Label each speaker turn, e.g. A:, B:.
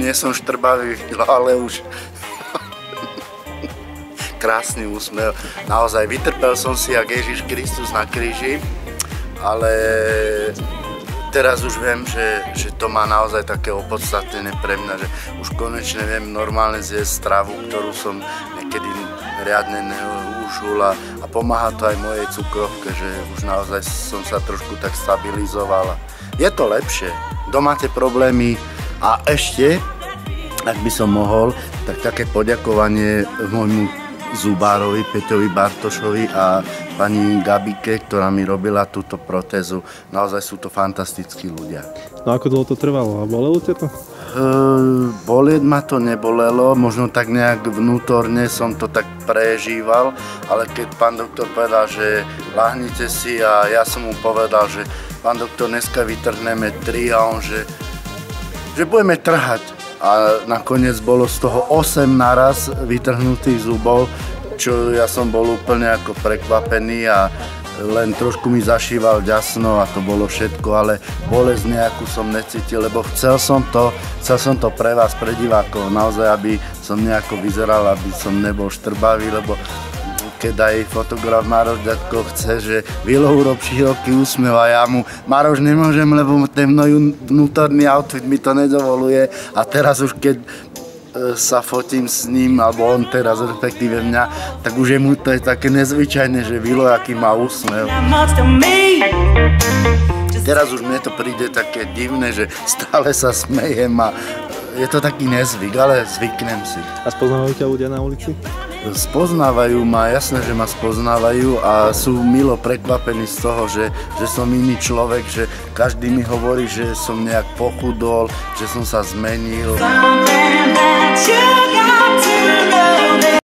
A: nie som štrbavý, ale už krásny úsmev. Naozaj vytrpel som si jak Ježiš Kristus na kríži, ale teraz už viem, že to má naozaj také opodstatnené pre mňa, že už konečne viem normálne zjesť stravu, ktorú som niekedy riadne neužul a pomáha to aj mojej cukrovke, že už naozaj som sa trošku tak stabilizoval. Je to lepšie, domáte problémy a ešte, ak by som mohol, tak také poďakovanie môjmu zubárovi, Peťovi Bartošovi a pani Gabike, ktorá mi robila túto protézu. Naozaj sú to fantastickí ľudia.
B: No ako dlho to trvalo? A bolelo ťa to?
A: Bolieť ma to nebolelo, možno tak nejak vnútorne som to tak prežíval, ale keď pán doktor povedal, že láhnite si a ja som mu povedal, že pán doktor, dneska vytrhneme 3 a on, že budeme trhať. A nakoniec bolo z toho 8 naraz vytrhnutých zubov, čo ja som bol úplne ako prekvapený a len trošku mi zašíval ďasno a to bolo všetko, ale bolesť nejakú som necítil, lebo chcel som to pre vás, pre divákov, naozaj, aby som nejako vyzeral, aby som nebol štrbavý, lebo keď aj fotograf Maroš Ďatko chce, že Vilo urob široký úsmev a ja mu Maroš nemôžem, lebo ten môj vnútorný outfit mi to nedovoluje a teraz už keď sa fotím s ním, alebo on teraz respektíve mňa, tak už je mu to je také nezvyčajné, že Vilo aký má úsmev. Teraz už mne to príde také divné, že stále sa smejem a je to taký nezvyk, ale zvyknem si.
B: A spoznávajú ťa ľudia na ulici?
A: Spoznávajú ma, jasné, že ma spoznávajú a sú milo prekvapení z toho, že som iný človek, že každý mi hovorí, že som nejak pochudol, že som sa zmenil.